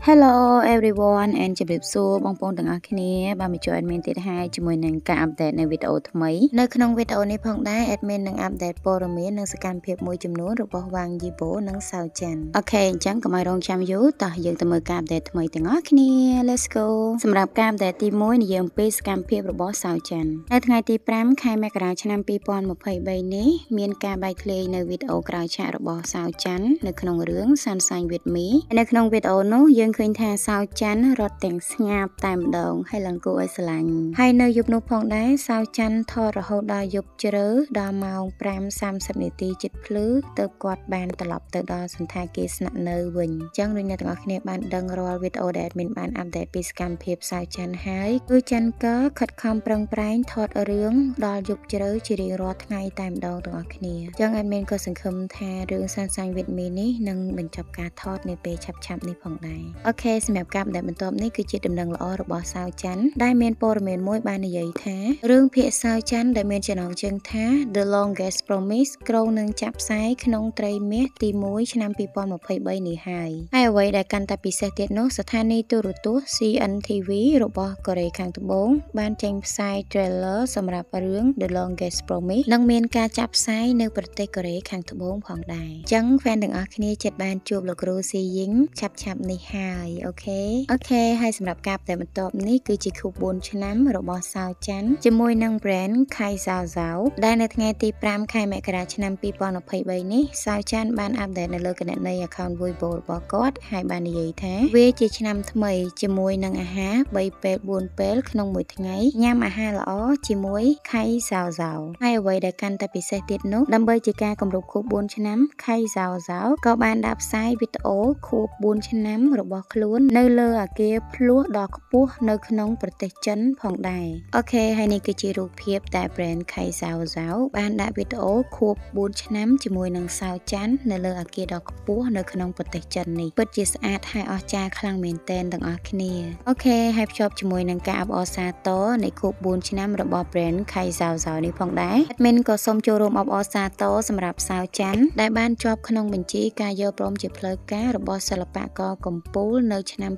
Hello everyone and ជម្រាបសួរបងប្អូនទាំងអស់គ្នាបាទមកជួយ admin ទៀតហើយជាមួយនឹងការ update នៅវីដេអូថ្មីនៅក្នុងវីដេអូនេះផងដែរ admin នឹង update ព័ត៌មាននិងសកម្មភាពមួយចំនួនរបស់ Wang Yibo និង Sao Chan អូខេអញ្ចឹងកុំឲ្យរងចាំយូរតោះយើងទៅមើលការ update ថ្មីទាំងអស់គ្នា Let's go សម្រាប់ការ update ទី1និយាយអំពីសកម្មភាពរបស់ Sao Chan នៅថ្ងៃទី5ខែមករាឆ្នាំ2023នេះមានការបែកធ្លាយនៅវីដេអូក្រោយឆាករបស់ Sao Chan នៅក្នុងរឿង Sunshine with Me នៅក្នុងវីដេអូនោះយើងឃើញថា Sao Chan រត់ទាំងស្ងាត់តែម្ដងហើយឡើងគួរឲ្យស្រឡាញ់ហើយនៅយប់នោះផងដែរ Sao Chan ថតរហូតដល់យប់ជ្រៅដល់ម៉ោង 5:30 នាទីជិតភ្លឺទើបគាត់បានត្រឡប់ទៅដល់សន្តាគារស្នាក់នៅវិញអញ្ចឹងដូចអ្នកទាំងអស់គ្នាបានដឹងរាល់វីដេអូដែលadminបានអាប់ដេតពីសកម្មភាព Sao Chan ហើយគឺ Chan ក៏ខិតខំប្រឹងប្រែងថតរឿងដល់យប់ជ្រៅជារៀងរាល់ថ្ងៃតែម្ដងទាំងអស់គ្នាអញ្ចឹងadminក៏សង្ឃឹមថារឿង Sunshine with Me នេះនឹងបញ្ចប់ការថតនាពេលឆាប់ៗនេះផងដែរអូខេសម្រាប់ការដែលបន្ទាប់នេះគឺជាដំណឹងល្អរបស់ Sao Chan ដែលមានព័ត៌មានមួយបាននិយាយថារឿងភាគ Sao Chan ដែលមានចំណងជើងថា The Longest Promise ក្រុងនឹងចាប់ផ្សាយក្នុងត្រីមាសទី1ឆ្នាំ2023នេះហើយអ្វីដែលកាន់តែពិសេសទៀតនោះស្ថានីយទូរទស្សន៍ CNTV របស់កូរ៉េខាងត្បូងបានចេញផ្សាយ trailer សម្រាប់រឿង The Longest Promise និងមានការចាប់ផ្សាយនៅប្រទេសកូរ៉េខាងត្បូងផងដែរអញ្ចឹង fan ទាំងអស់គ្នាចិត្តបានជួបលោកគ្រូស៊ីយីងឆាប់ៗនេះហើយអូខេហើយសម្រាប់ការតែបន្ទាប់នេះគឺជាខួប4ឆ្នាំរបស់ Sao Chan ជាមួយនឹង brand Kai Zhao Zhao ដែលនៅថ្ងៃទី5ខែមករាឆ្នាំ2023នេះ Sao Chan បានអាប់ដេតនៅលើគណនី account Weibo របស់គាត់ហើយបាននិយាយថាវាជាឆ្នាំថ្មីជាមួយនឹងអាហារ3ពេល4ពេលក្នុងមួយថ្ងៃញ៉ាំអាហារល្អជាមួយ Kai Zhao Zhao ហើយអ្វីដែលកាន់តែពិសេសទៀតនោះដើម្បីជាការគម្រប់ខួប4ឆ្នាំ Kai Zhao Zhao ក៏បានដាក់ផ្សាយវីដេអូខួប4ឆ្នាំរបស់ខ្លួននៅលើអគារភ្លោះដ៏ខ្ពស់នៅក្នុងប្រទេសចិនផងដែរអូខេហើយនេះគឺជារូបភាពដែល brand Kai Zhao Zhao បានដាក់វីដេអូខួប4ឆ្នាំជាមួយនឹង Sao Chan នៅលើអគារដ៏ខ្ពស់នៅក្នុងប្រទេសចិននេះពិតជាស្អាតហើយអស្ចារ្យខ្លាំងមែនទែនទាំងអស់គ្នាអូខេហើយភ្ជាប់ជាមួយនឹងការអបអរសាទរនៃខួប4ឆ្នាំរបស់ brand Kai Zhao Zhao នេះផងដែរ admin ក៏សូមចូលរួមអបអរសាទរសម្រាប់ Sao Chan ដែលបានជាប់ក្នុងបញ្ជីការយកព្រមជាផ្លូវការរបស់សិល្បករកំពូលនៅឆ្នាំ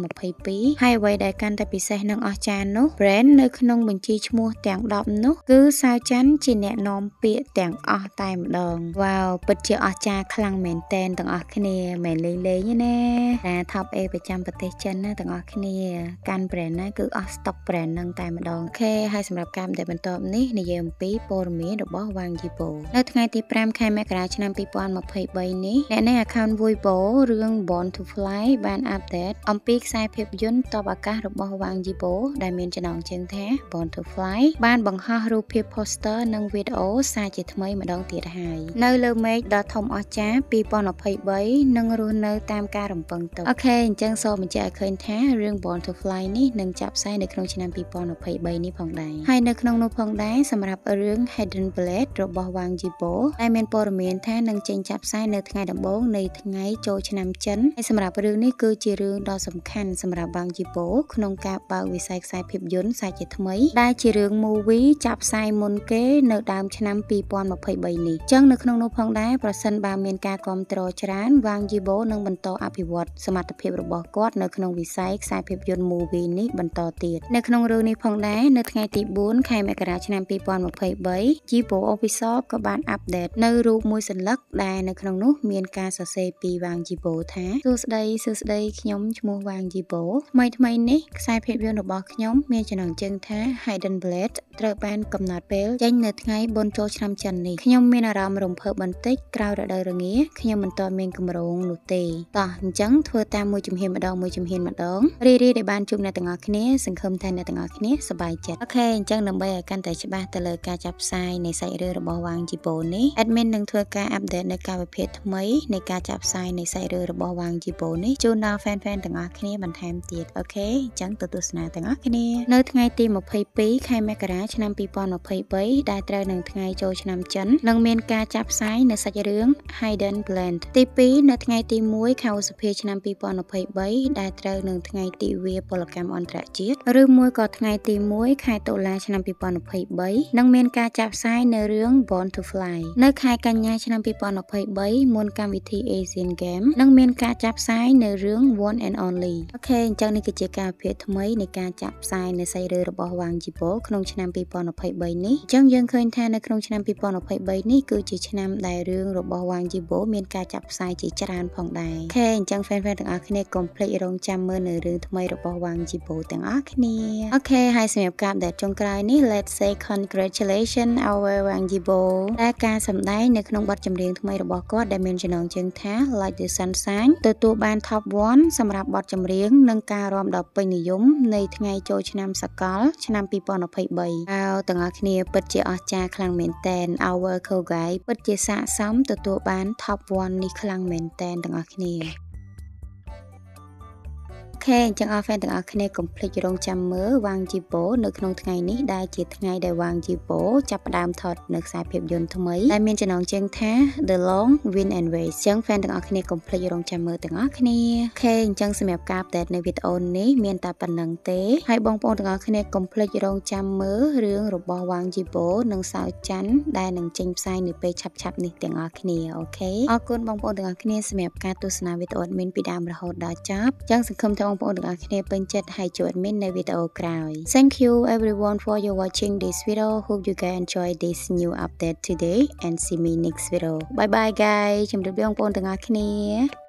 2022ហើយអ្វីដែលកាន់តែពិសេសនិងអស្ចារ្យនោះ brand នៅក្នុងបញ្ជីឈ្មោះទាំង10នោះគឺ Sao Chan ជាអ្នកនាំពាក្យទាំងអស់តែម្ដងវ៉ាវពិតជាអស្ចារ្យខ្លាំងមែនតែនទាំងអស់គ្នាមិនលេងទេណាតា top A ប្រចាំប្រទេសចិនណាទាំងអស់គ្នាកាន់ brand ណាគឺអស់ stock brand នឹងតែម្ដងអូខេហើយសម្រាប់ការដែលបន្តនេះនិយាយអំពីព័ត៌មានរបស់ Wang Yibo នៅថ្ងៃទី5ខែមករាឆ្នាំ2023នេះអ្នកនៅ account Weibo រឿង Born to Fly បានអាប់ដេតអំពីខ្សែភាពយន្តតបអាកាសរបស់ Wang Yibo ដែលមានចំណងជើងថា Born to Fly បានបង្ហោះរូបភាព poster និងវីដេអូសារជាថ្មីម្ដងទៀតហើយនៅលើមេឃដ៏ធំអស្ចារ្យ2023នឹងរស់នៅតាមការរំពឹងទុកអូខេអញ្ចឹងសូមបញ្ជាក់ឲ្យឃើញថារឿង Born to Fly នេះនឹងចាប់ផ្សាយនៅក្នុងឆ្នាំ2023នេះផងដែរហើយនៅក្នុងនោះផងដែរសម្រាប់រឿង Hidden Blade របស់ Wang Yibo ដែលមានព័ត៌មានថានឹងចេញចាប់ផ្សាយនៅថ្ងៃដំបូងនៃថ្ងៃចូលឆ្នាំចិនហើយសម្រាប់រឿងនេះគឺជារឿងដ៏សំខាន់សម្រាប់ Wang Yibo ក្នុងការបើកវិស័យខ្សែភាពយន្តសាជាថ្មីដែលជារឿង movie ចាប់ផ្សាយមុនគេនៅដើមឆ្នាំ2023នេះចឹងនៅក្នុងនោះផងដែរប្រសិនបើមានការគាំទ្រច្រើន Wang Yibo នឹងបន្តអភិវឌ្ឍសមត្ថភាពរបស់គាត់នៅក្នុងវិស័យខ្សែភាពយន្ត movie នេះបន្តទៀតនៅក្នុងរឿងនេះផងដែរនៅថ្ងៃទី4ខែមករាឆ្នាំ2023 Yibo Official ក៏បានអាប់ដេតនៅរូបមួយសន្លឹកដែលនៅក្នុងនោះមានការសរសេរពី Wang Yibo ថាសួស្តីខ្ញុំឈ្មោះ Wang Yibo ថ្មីនេះខ្សែភាពយន្តរបស់ខ្ញុំមានចំណងជើងថា Hidden Blade ត្រូវបានកំណត់ពេលចេញនៅថ្ងៃបុណ្យចូលឆ្នាំចិននេះខ្ញុំមានអារម្មណ៍រំភើបបន្តិចក្រោយរដូវរងាខ្ញុំមិនទាន់មានកម្រងនោះទេតោះអញ្ចឹងធ្វើតាមមួយជំហានម្ដងរីដែលបានជួបអ្នកទាំងអស់គ្នាសង្ឃឹមថាអ្នកទាំងអស់គ្នាសប្បាយចិត្តអូខេអញ្ចឹងដើម្បីឲ្យកាន់តែច្បាស់ទៅលើការចាប់ផ្សាយនៃសាច់រឿងរបស់ Wang Yibo នេះ admin នឹងធ្វើការអាប់ដេតនៅកាលវិភាគថ្មីនៃការចាប់ផ្សាយនៃសាច់រឿងរបស់ Wang Yibo នេះជូនដល់ fan ទាំងអស់គ្នាបន្ថែមទៀតអូខេអញ្ចឹងទៅទស្សនាទាំងអស់គ្នានៅថ្ងៃទី22ខែមករាឆ្នាំ2023ដែលត្រូវនឹងថ្ងៃចូលឆ្នាំចិននឹងមានការចាប់ផ្សាយនៅសាច់រឿង Hidden Blade ទី2នៅថ្ងៃទី1ខែឧសភាឆ្នាំ2023ដែលត្រូវនឹងថ្ងៃទិវាពលកម្មអន្តរជាតិឬមួយក៏ថ្ងៃទី1ខែតុលាឆ្នាំ2023នឹងមានការចាប់ផ្សាយនៅរឿង Born to Fly នៅខែកញ្ញាឆ្នាំ2023មុនកម្មវិធី Asian Game នឹងមានការចាប់ផ្សាយនៅរឿង one and only អូខេអញ្ចឹងនេះគឺជាការវិភាគថ្មីនៃការចាក់ផ្សាយនៃសាច់រឿងរបស់ Wang Jibo ក្នុងឆ្នាំ 2023 នេះអញ្ចឹងយើងឃើញថានៅក្នុងឆ្នាំ 2023 នេះគឺជាឆ្នាំដែលរឿងរបស់ Wang Jibo មានការចាក់ផ្សាយជាច្រើនផងដែរអូខេអញ្ចឹង fan ទាំងអស់គ្នាកុំភ្លេចរងចាំមើលនៅរឿងថ្មីរបស់ Wang Jibo ទាំងអស់គ្នាអូខេហើយសម្រាប់ការដែលចុងក្រោយនេះ let's say congratulations our Wang Jibo ដែលការសម្ដែងនៅក្នុងបទចម្រៀងថ្មីរបស់គាត់ដែលមានចំណងជើងថា Like the Sunshine ទទួលបាន Top 1 សម្រាប់បទចម្រៀងនិងការរាំដ៏ពេញនិយមនៃថ្ងៃចូលឆ្នាំសកលឆ្នាំ 2023 ហើយទាំងអស់គ្នាពិតជាអស្ចារ្យខ្លាំងមែនទែន Our Kogai ពិតជាស័ក្តិសមទទួលបាន Top 1 នេះខ្លាំងមែនទែនទាំងអស់គ្នាអូខេអញ្ចឹងអស់ fan ទាំងអស់គ្នាកុំភ្លេចរងចាំមើល Wang Jibo នៅក្នុងថ្ងៃនេះដែលជាថ្ងៃដែល Wang Jibo ចាប់ផ្ដើមថតនៅខ្សែភាពយន្តថ្មីដែលមានចំណងជើងថា The Long Win and Race អញ្ចឹង fan ទាំងអស់គ្នាកុំភ្លេចរងចាំមើលទាំងអស់គ្នាអូខេអញ្ចឹងសម្រាប់ការអាប់ដេតនៅវីដេអូនេះមានតែប៉ុណ្្នឹងទេហើយបងប្អូនទាំងអស់គ្នាកុំភ្លេចរងចាំមើលរឿងរបស់ Wang Jibo និងសៅច័ន្ទដែលនឹងចេញផ្សាយនៅពេលឆាប់ៗនេះទាំងអស់គ្នាអូខេអរគុណបងប្អូនទាំងអស់គ្នាសម្រាប់ការទស្សនាវីដេអូadminពីដើមរហូតដល់ចប់អញ្ចឹងសង្ឃឹមថាបងប្អូនទាំងអស់គ្នាពេញចិត្តហើយជួយ admin នៅវីដេអូក្រោយ Thank you everyone for your watching this video. Hope you guys enjoy this new update today and see me next video. Bye bye guys ជម្រាបលាបងប្អូនទាំងអស់គ្នា